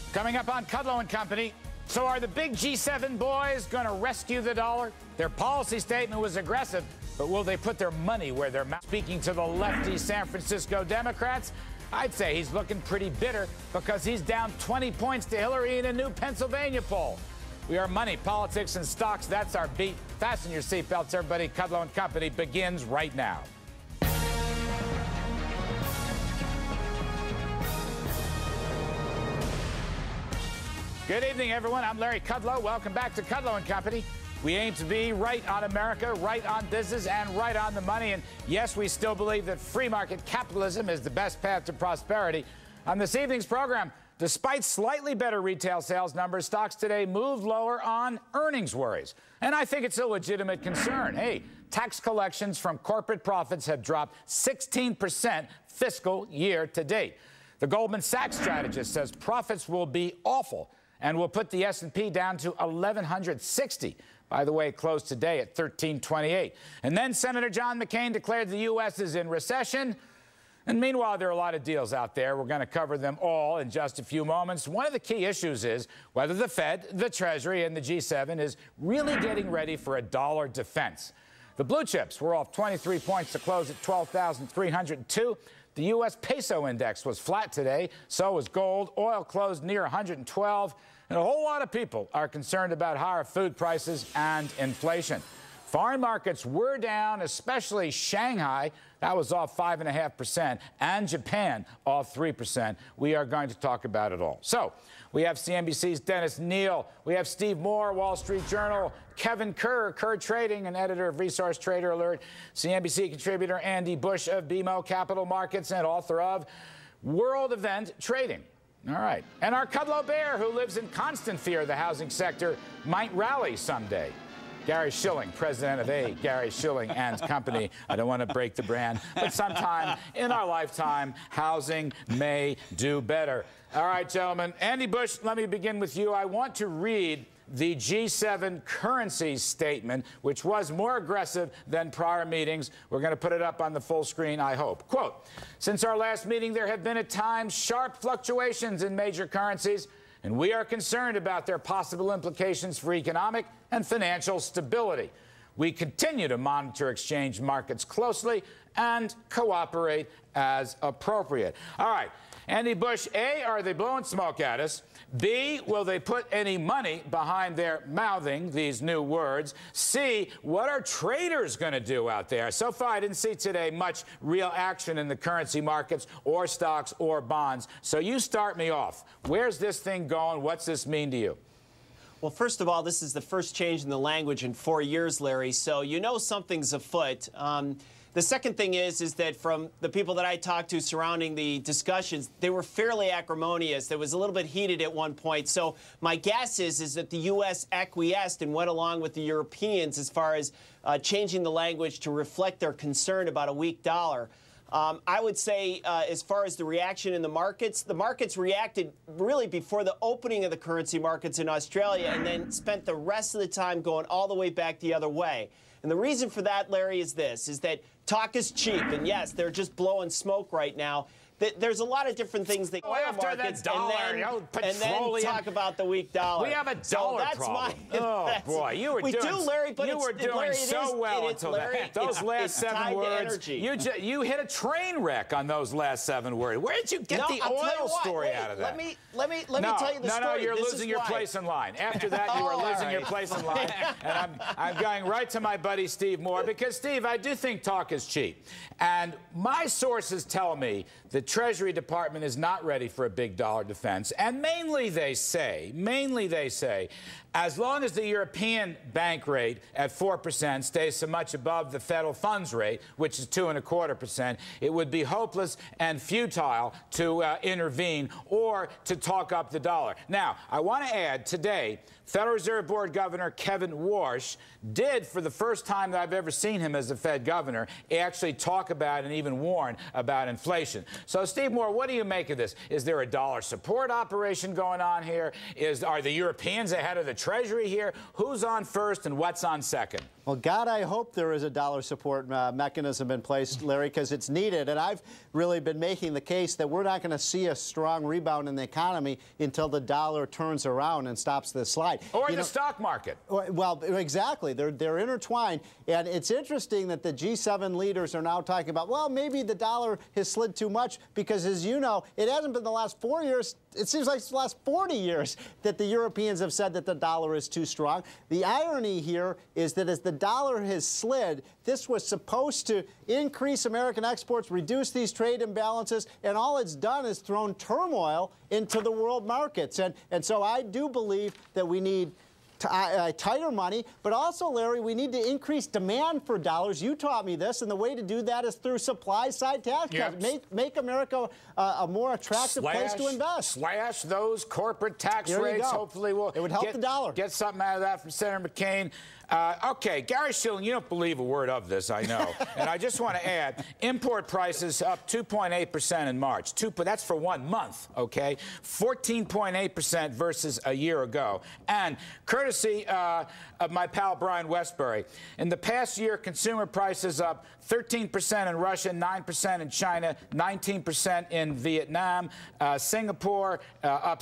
Coming up on Kudlow and Company. So are the big G7 boys going to rescue the dollar? Their policy statement was aggressive, but will they put their money where their mouth? Speaking to the lefty San Francisco Democrats, I'd say he's looking pretty bitter because he's down 20 points to Hillary in a new Pennsylvania poll. We are money, politics, and stocks. That's our beat. Fasten your seatbelts, everybody. Kudlow and Company begins right now. Good evening, everyone. I'm Larry Kudlow. Welcome back to Kudlow and Company. We aim to be right on America, right on business, and right on the money. And yes, we still believe that free market capitalism is the best path to prosperity. On this evening's program, despite slightly better retail sales numbers, stocks today moved lower on earnings worries. And I think it's a legitimate concern. Hey, tax collections from corporate profits have dropped 16% fiscal year to date. The Goldman Sachs strategist says profits will be awful and will put the S&P down to 1,160. By the way, it closed today at 1,328. And then Senator John McCain declared the U.S. is in recession. And meanwhile, there are a lot of deals out there. We're going to cover them all in just a few moments. One of the key issues is whether the Fed, the Treasury, and the G7 is really getting ready for a dollar defense. The blue chips were off 23 points to close at 12,302. The U.S. peso index was flat today. So was gold. Oil closed near 112. And a whole lot of people are concerned about higher food prices and inflation. Foreign markets were down, especially Shanghai. That was off 5.5%, and Japan off 3%. We are going to talk about it all. So we have CNBC's Dennis Neal. We have Steve Moore, Wall Street Journal. Kevin Kerr, Kerr Trading, and editor of Resource Trader Alert. CNBC contributor Andy Bush of BMO Capital Markets and author of World Event Trading. All right. And our Kudlow Bear, who lives in constant fear the housing sector might rally someday. Gary Shilling, president of Gary Shilling and Company. I don't want to break the brand, but sometime in our lifetime, housing may do better. All right, gentlemen. Andy Bush, let me begin with you. I want to read the G7 currency statement, which was more aggressive than prior meetings. We're going to put it up on the full screen, I hope. Quote, since our last meeting, there have been at times sharp fluctuations in major currencies, and we are concerned about their possible implications for economic and financial stability. We continue to monitor exchange markets closely and cooperate as appropriate. All right. Andy Bush, A, are they blowing smoke at us? B, will they put any money behind their mouthing these new words? C, what are traders going to do out there? So far, I didn't see today much real action in the currency markets or stocks or bonds. So you start me off. Where's this thing going? What's this mean to you? Well, first of all, this is the first change in the language in 4 years, Larry, so you know something's afoot. The second thing is that from the people that I talked to surrounding the discussions, they were fairly acrimonious. It was a little bit heated at one point. So my guess is that the U.S. acquiesced and went along with the Europeans as far as changing the language to reflect their concern about a weak dollar. I would say as far as the reaction in the markets reacted really before the opening of the currency markets in Australia and then spent the rest of the time going all the way back the other way. And the reason for that, Larry, is that talk is cheap. And yes, they're just blowing smoke right now. There's a lot of different things that go after markets, that dollar, and then talk about the weak dollar. We have a dollar problem. Oh boy, you were doing, Larry, but you were doing Larry, so well until Larry, those last 7 words. You hit a train wreck on those last 7 words. Where did you get the oil story out of that? Let me tell you the story. No, you're losing your place in line. After that, you are losing your place in line. And I'm going right to my buddy Steve Moore because, Steve, I do think talk is cheap. And my sources tell me the Treasury Department is not ready for a big dollar defense. And mainly they say, as long as the European bank rate at 4% stays so much above the federal funds rate, which is 2.25%, it would be hopeless and futile to intervene or to talk up the dollar. Now, I want to add today, Federal Reserve Board Governor Kevin Warsh did, for the first time that I've ever seen him as a Fed governor, actually talk about and even warn about inflation. So So, Steve Moore, what do you make of this? Is there a dollar support operation going on here? Are the Europeans ahead of the Treasury here? Who's on first and what's on second? Well, God, I hope there is a dollar support mechanism in place, Larry, because it's needed. And I've really been making the case that we're not going to see a strong rebound in the economy until the dollar turns around and stops this slide. Or the stock market. Well, exactly. They're intertwined. And it's interesting that the G7 leaders are now talking about, well, maybe the dollar has slid too much because, as you know, it hasn't been the last 4 years. It seems like it's the last 40 years that the Europeans have said that the dollar is too strong. The irony here is that as the dollar has slid, this was supposed to increase American exports, reduce these trade imbalances, and all it's done is thrown turmoil into the world markets. And so I do believe that we need tighter money, but also, Larry, we need to increase demand for dollars. You taught me this, and the way to do that is through supply-side tax cuts. Make America a more attractive place to invest. Slash those corporate tax rates. Hopefully, it would help the dollar. Get something out of that from Senator McCain. Okay, Gary Shilling, you don't believe a word of this, I know. And I just want to add, import prices up 2.8% in March. That's for 1 month, okay? 14.8% versus a year ago. And courtesy of my pal Brian Westbury, in the past year, consumer prices up 13% in Russia, 9% in China, 19% in Vietnam, Singapore up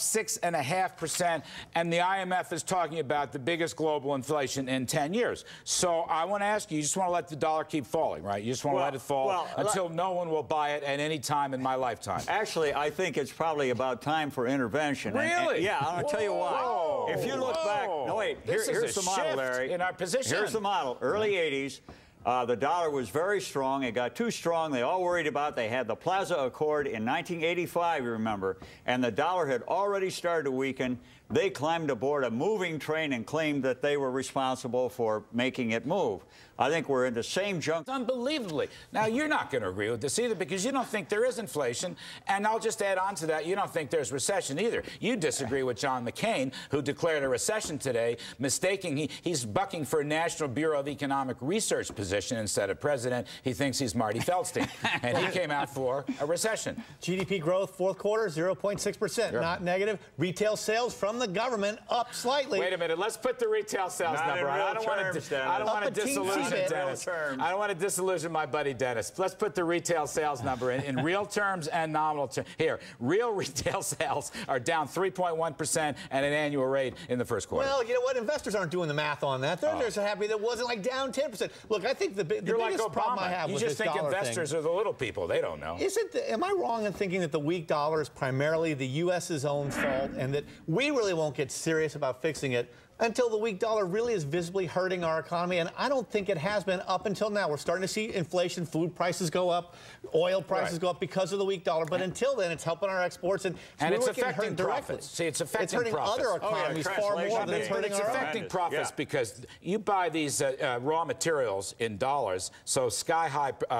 6.5%, and the IMF is talking about the biggest global inflation in 10 years. So I want to ask you, you just want to let the dollar keep falling, right? You just want to let it fall until no one will buy it at any time in my lifetime. Actually, I think it's probably about time for intervention. Really? Yeah, I'll tell you why. If you look back, no wait, here's the model, Larry. In our position. Here's the model. Early 80s. The dollar was very strong. It got too strong. They all worried about it. They had the Plaza Accord in 1985, you remember, and the dollar had already started to weaken. They climbed aboard a moving train and claimed that they were responsible for making it move. I think we're in the same junk. Unbelievably. Now, you're not going to agree with this either because you don't think there is inflation. And I'll just add on to that, you don't think there's recession either. You disagree with John McCain, who declared a recession today, mistaking he's bucking for a National Bureau of Economic Research position instead of president. He thinks he's Marty Feldstein. And he came out for a recession. GDP growth, fourth quarter, 0.6%, not negative. Retail sales from the government up slightly. Wait a minute. Let's put the retail sales number on. I don't want to disillusion Dennis. I don't want to disillusion my buddy Dennis. Let's put the retail sales number in real terms and nominal terms. Here, real retail sales are down 3.1% at an annual rate in the first quarter. Well, you know what? Investors aren't doing the math on that. They're just happy that it wasn't like down 10%. Look, I think the biggest problem I have with this dollar thing. You just think investors are the little people. They don't know. Am I wrong in thinking that the weak dollar is primarily the U.S.'s own fault and that we really won't get serious about fixing it until the weak dollar really is visibly hurting our economy? And I don't think it has been up until now. We're starting to see inflation, food prices go up, oil prices go up because of the weak dollar. But until then, it's helping our exports. And it's affecting profits. See, it's affecting hurting profits. other economies far more than it's hurting our own. It's affecting profits because you buy these raw materials in dollars, so sky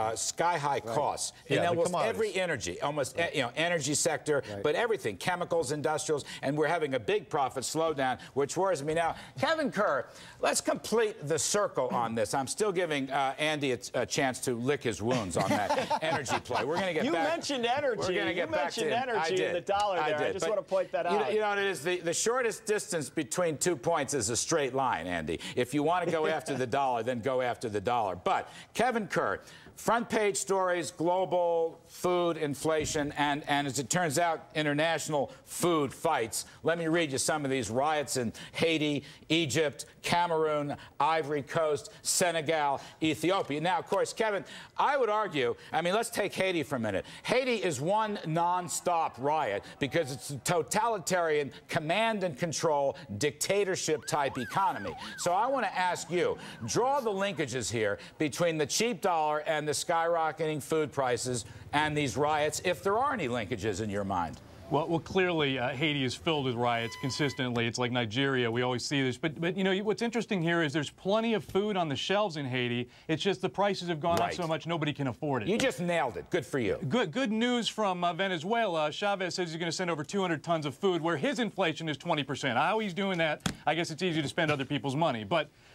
high costs in almost every energy, energy sector, but everything, chemicals, industrials, and we're having a big profit slowdown, which worries me. Now, Kevin Kerr, let's complete the circle on this. I'm still giving Andy a chance to lick his wounds on that energy play. We're going to get back. You mentioned energy. We're going to get back to energy in the dollar there. I just want to point that out. You know what it is? The shortest distance between 2 points is a straight line, Andy. If you want to go after the dollar, then go after the dollar. But Kevin Kerr, front page stories, global food inflation, and as it turns out, international food fights. Let me read you some of these riots in Haiti, Egypt, Cameroon, Ivory Coast, Senegal, Ethiopia. Now, of course, Kevin, I would argue, I mean, let's take Haiti for a minute. Haiti is one non-stop riot because it's a totalitarian command and control dictatorship type economy. So I want to ask you, draw the linkages here between the cheap dollar and the skyrocketing food prices and these riots, if there are any linkages in your mind. Well, clearly, Haiti is filled with riots consistently. It's like Nigeria. We always see this. But you know, what's interesting here is there's plenty of food on the shelves in Haiti. It's just the prices have gone up so much nobody can afford it. You just nailed it. Good for you. Good news from Venezuela. Chavez says he's going to send over 200 tons of food, where his inflation is 20%. How he's doing that, I guess it's easy to spend other people's money. But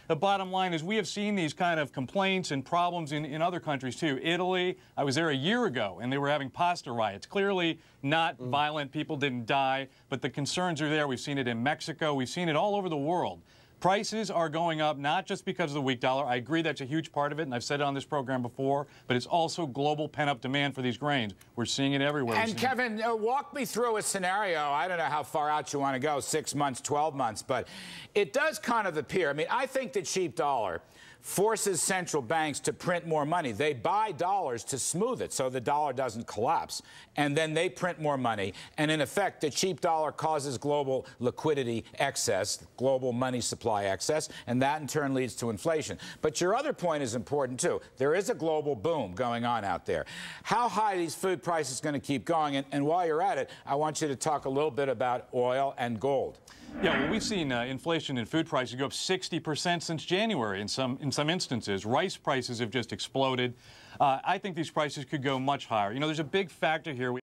the bottom line is we have seen these kind of complaints and problems in other countries too. Italy, I was there a year ago, and they were having pasta riots. Clearly not violent, people didn't die, but the concerns are there. We've seen it in Mexico. We've seen it all over the world. Prices are going up not just because of the weak dollar. I agree that's a huge part of it, and I've said it on this program before, but it's also global pent-up demand for these grains. We're seeing it everywhere. And Kevin, walk me through a scenario. I don't know how far out you want to go, 6 months, 12 months, but it does kind of appear. I mean, I think the cheap dollar forces central banks to print more money. They buy dollars to smooth it so the dollar doesn't collapse. And then they print more money. And in effect, the cheap dollar causes global liquidity excess, global money supply excess, and that in turn leads to inflation. But your other point is important, too. There is a global boom going on out there. How high these food prices are going to keep going? And while you're at it, I want you to talk a little bit about oil and gold. Yeah, well, we've seen inflation in food prices go up 60% since January in some instances. Rice prices have just exploded. I think these prices could go much higher. You know, there's a big factor here.